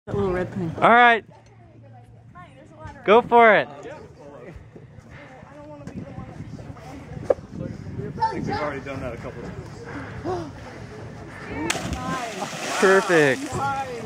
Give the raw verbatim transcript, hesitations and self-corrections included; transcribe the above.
That little red thing. All right. Go for it. I think we've already done that a couple of times. Perfect. Nice.